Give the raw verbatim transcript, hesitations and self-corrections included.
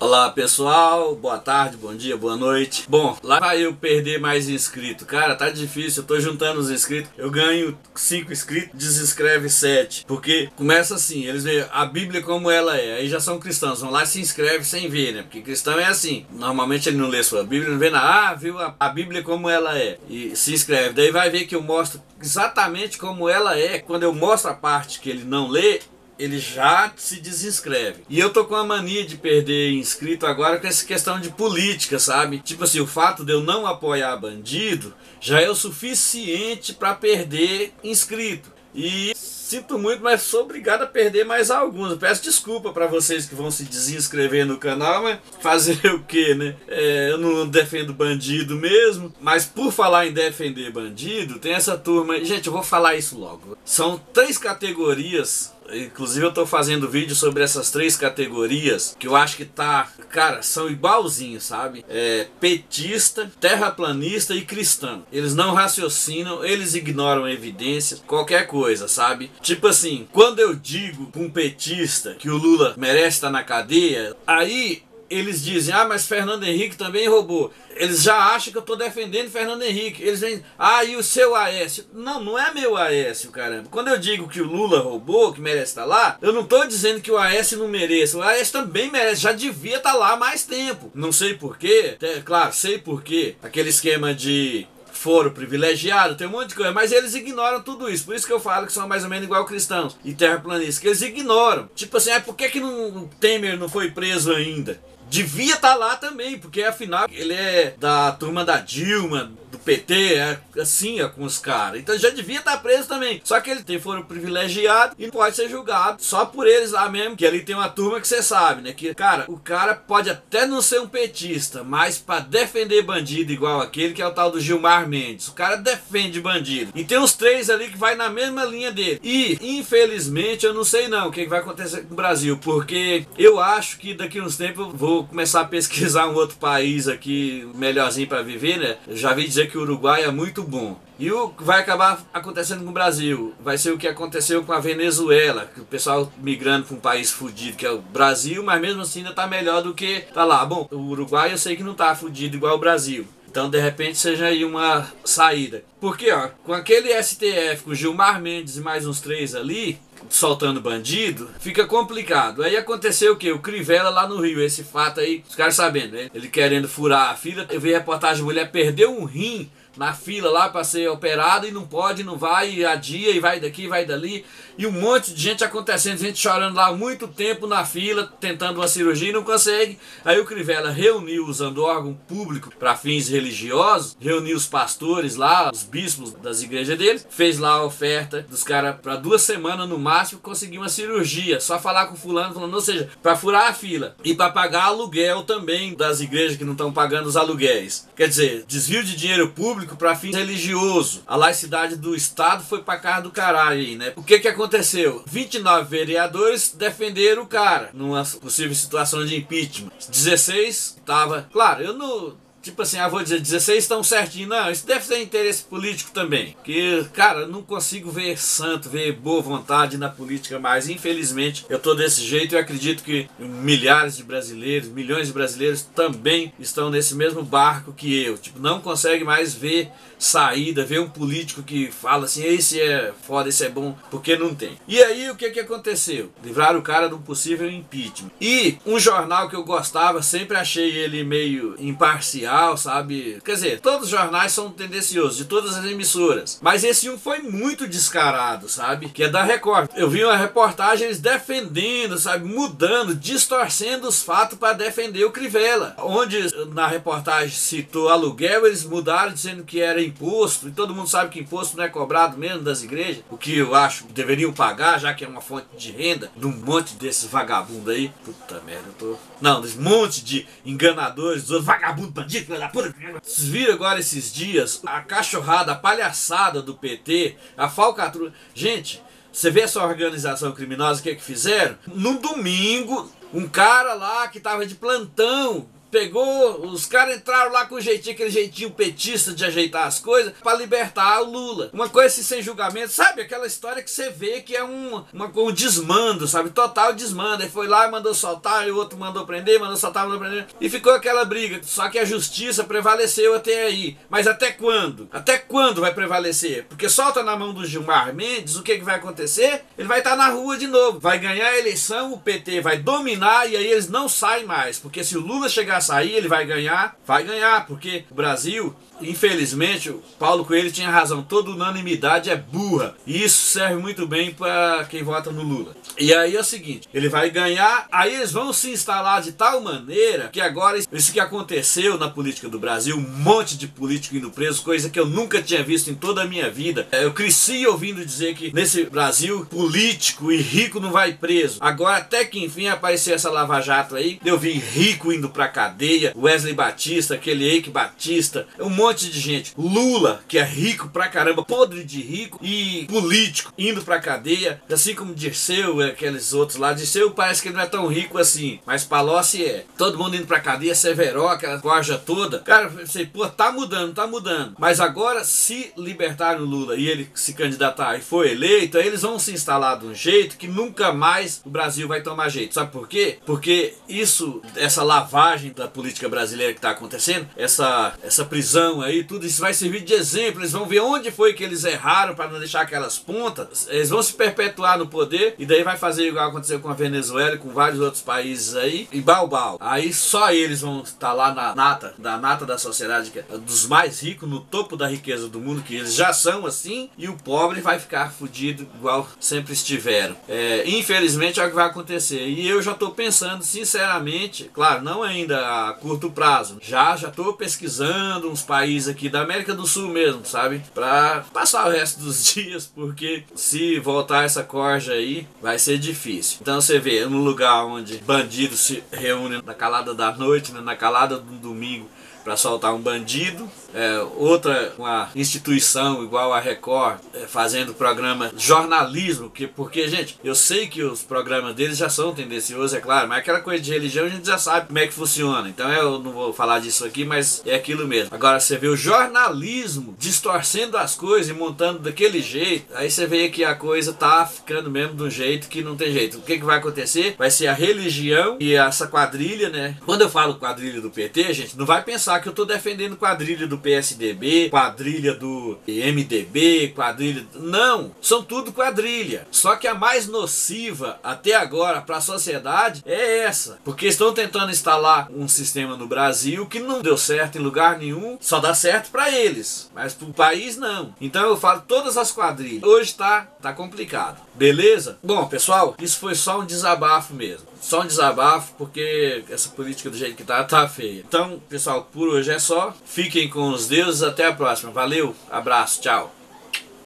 Olá pessoal, boa tarde, bom dia, boa noite. Bom, lá vai eu perder mais inscrito. Cara, tá difícil, eu tô juntando os inscritos. Eu ganho cinco inscritos, desinscreve sete. Porque começa assim, eles veem a Bíblia como ela é. Aí já são cristãos, vão lá e se inscreve sem ver, né? Porque cristão é assim, normalmente ele não lê sua Bíblia, não vê nada. Ah, viu a, a Bíblia como ela é. E se inscreve, daí vai ver que eu mostro exatamente como ela é. Quando eu mostro a parte que ele não lê, ele já se desinscreve. E eu tô com a mania de perder inscrito agora com essa questão de política, sabe? Tipo assim, o fato de eu não apoiar bandido já é o suficiente para perder inscrito. E sinto muito, mas sou obrigado a perder mais alguns. Eu peço desculpa para vocês que vão se desinscrever no canal, mas fazer o que, né? É, eu não defendo bandido mesmo, mas por falar em defender bandido, tem essa turma... Gente, eu vou falar isso logo. São três categorias... Inclusive eu tô fazendo vídeo sobre essas três categorias que eu acho que tá, cara, são igualzinhos, sabe? É, petista, terraplanista e cristão. Eles não raciocinam, eles ignoram evidências, qualquer coisa, sabe? Tipo assim, quando eu digo pra um petista que o Lula merece estar na cadeia, aí eles dizem, ah, mas Fernando Henrique também roubou. Eles já acham que eu estou defendendo Fernando Henrique. Eles vêm, ah, e o seu Aécio? Não, não é meu Aécio, caramba. Quando eu digo que o Lula roubou, que merece estar lá, eu não estou dizendo que o Aécio não mereça. O Aécio também merece, já devia estar lá há mais tempo. Não sei porquê, claro, sei porquê. Aquele esquema de foro privilegiado, tem um monte de coisa, mas eles ignoram tudo isso. Por isso que eu falo que são mais ou menos igual cristãos e terraplanistas, que eles ignoram. Tipo assim, ah, por que, que não, o Temer não foi preso ainda? Devia estar lá também, porque afinal ele é da turma da Dilma, do P T, é assim é com os caras. Então já devia estar preso também. Só que ele tem foro privilegiado e não pode ser julgado só por eles lá mesmo. Que ali tem uma turma que você sabe, né? Que, cara, o cara pode até não ser um petista, mas para defender bandido igual aquele, que é o tal do Gilmar Mendes. O cara defende bandido. E tem uns três ali que vai na mesma linha dele. E, infelizmente, eu não sei não o que vai acontecer com o Brasil, porque eu acho que daqui a uns tempos eu vou começar a pesquisar um outro país aqui melhorzinho para viver, né? Eu já vi dizer que o Uruguai é muito bom. E o que vai acabar acontecendo com o Brasil vai ser o que aconteceu com a Venezuela, que o pessoal migrando para um país fudido que é o Brasil, mas mesmo assim ainda tá melhor do que tá lá. Bom, o Uruguai eu sei que não tá fudido igual o Brasil. Então, de repente, seja aí uma saída. Porque, ó, com aquele S T F, com Gilmar Mendes e mais uns três ali, soltando bandido, fica complicado. Aí aconteceu o que? O Crivella lá no Rio, esse fato aí, os caras sabendo, né? Ele querendo furar a fila. Eu vi a reportagem, a mulher perdeu um rim na fila lá para ser operado e não pode, não vai, e adia, e vai daqui, vai dali. E um monte de gente acontecendo, gente chorando lá muito tempo na fila, tentando uma cirurgia e não consegue. Aí o Crivella reuniu, usando órgão público para fins religiosos, reuniu os pastores lá, os bispos das igrejas dele, fez lá a oferta dos caras para duas semanas no máximo conseguir uma cirurgia. Só falar com fulano, falando, ou seja, para furar a fila e para pagar aluguel também das igrejas que não estão pagando os aluguéis. Quer dizer, desvio de dinheiro público para fins religiosos. A laicidade do Estado foi para casa do caralho aí, né? O que que aconteceu? vinte e nove vereadores defenderam o cara numa possível situação de impeachment. dezesseis tava... Claro, eu não... Tipo assim, ah, vou dizer, dezesseis estão certinho. Não, isso deve ser interesse político também. Que, cara, eu não consigo ver santo, ver boa vontade na política mais. Infelizmente, eu tô desse jeito e acredito que milhares de brasileiros, milhões de brasileiros também estão nesse mesmo barco que eu. Tipo, não consegue mais ver saída, ver um político que fala assim, esse é foda, esse é bom, porque não tem. E aí, o que que aconteceu? Livraram o cara de um possível impeachment. E um jornal que eu gostava, sempre achei ele meio imparcial, sabe? Quer dizer, todos os jornais são tendenciosos, de todas as emissoras. Mas esse um foi muito descarado, sabe? Que é da Record. Eu vi uma reportagem eles defendendo, sabe? Mudando, distorcendo os fatos para defender o Crivella. Onde na reportagem citou aluguel, eles mudaram dizendo que era imposto. E todo mundo sabe que imposto não é cobrado mesmo das igrejas. O que eu acho que deveriam pagar, já que é uma fonte de renda de um monte desses vagabundos aí. Puta merda, eu tô... Não, desse monte de enganadores, dos outros vagabundos, bandidos. Vocês viram agora esses dias a cachorrada, a palhaçada do P T, a falcatrua. Gente, você vê essa organização criminosa, o que é que fizeram? No domingo, um cara lá que tava de plantão pegou, os caras entraram lá com o jeitinho, aquele jeitinho petista de ajeitar as coisas para libertar o Lula. Uma coisa assim sem julgamento, sabe? Aquela história que você vê que é um, uma, um desmando, sabe? Total desmando. Ele foi lá e mandou soltar, e o outro mandou prender, mandou soltar, mandou prender. E ficou aquela briga. Só que a justiça prevaleceu até aí. Mas até quando? Até quando vai prevalecer? Porque solta na mão do Gilmar Mendes, o que, que vai acontecer? Ele vai estar na rua de novo. Vai ganhar a eleição, o P T vai dominar e aí eles não saem mais. Porque se o Lula chegar a sair, ele vai ganhar. Vai ganhar, porque o Brasil, infelizmente, o Paulo Coelho tinha razão. Toda unanimidade é burra. E isso serve muito bem para quem vota no Lula. E aí é o seguinte, ele vai ganhar, aí eles vão se instalar de tal maneira que agora isso que aconteceu na política do Brasil, um monte de político indo preso, coisa que eu nunca tinha visto em toda a minha vida. Eu cresci ouvindo dizer que nesse Brasil, político e rico não vai preso. Agora até que enfim apareceu essa Lava Jato aí, eu vi rico indo pra cadeia, Wesley Batista, aquele Eike Batista, um monte de gente. Lula, que é rico pra caramba, podre de rico, e político indo pra cadeia, assim como Dirceu, aqueles outros lá. Dirceu parece que ele não é tão rico assim, mas Palocci é. Todo mundo indo pra cadeia, Severo, aquela corja toda. Cara, você, pô, tá mudando, tá mudando. Mas agora, se libertarem o Lula e ele se candidatar e for eleito, aí eles vão se instalar de um jeito que nunca mais o Brasil vai tomar jeito. Sabe por quê? Porque isso, essa lavagem da política brasileira que tá acontecendo, essa, essa prisão aí, tudo isso vai servir de exemplo. Eles vão ver onde foi que eles erraram para não deixar aquelas pontas. Eles vão se perpetuar no poder e daí vai fazer igual aconteceu com a Venezuela e com vários outros países aí, e balbal. Aí só eles vão estar lá na nata, da nata da sociedade, que é dos mais ricos, no topo da riqueza do mundo, que eles já são assim, e o pobre vai ficar fudido igual sempre estiveram. É, infelizmente é o que vai acontecer. E eu já estou pensando, sinceramente, claro, não ainda a curto prazo, já já estou pesquisando uns países aqui da América do Sul mesmo, sabe? Para passar o resto dos dias, porque se voltar essa corja aí, vai ser difícil. Então você vê, num lugar onde bandidos se reúnem na calada da noite, né, na calada do domingo, para soltar um bandido, é, outra uma instituição igual a Record é, fazendo programa jornalismo, que, porque gente, eu sei que os programas deles já são tendenciosos, é claro, mas aquela coisa de religião a gente já sabe como é que funciona, então eu não vou falar disso aqui, mas é aquilo mesmo. Agora você vê o jornalismo distorcendo as coisas e montando daquele jeito, aí você vê que a coisa tá ficando mesmo de um jeito que não tem jeito. O que que vai acontecer? Vai ser a religião e essa quadrilha, né? Quando eu falo quadrilha do P T, gente, não vai pensar que eu tô defendendo quadrilha do P S D B, quadrilha do M D B, quadrilha... Não, são tudo quadrilha. Só que a mais nociva até agora para a sociedade é essa. Porque estão tentando instalar um sistema no Brasil que não deu certo em lugar nenhum, só dá certo para eles, mas pro país não. Então eu falo todas as quadrilhas. Hoje tá, tá complicado. Beleza? Bom, pessoal, isso foi só um desabafo mesmo. Só um desabafo, porque essa política do jeito que tá, tá feia. Então, pessoal, por hoje é só. Fiquem com os deuses. Até a próxima. Valeu, abraço, tchau.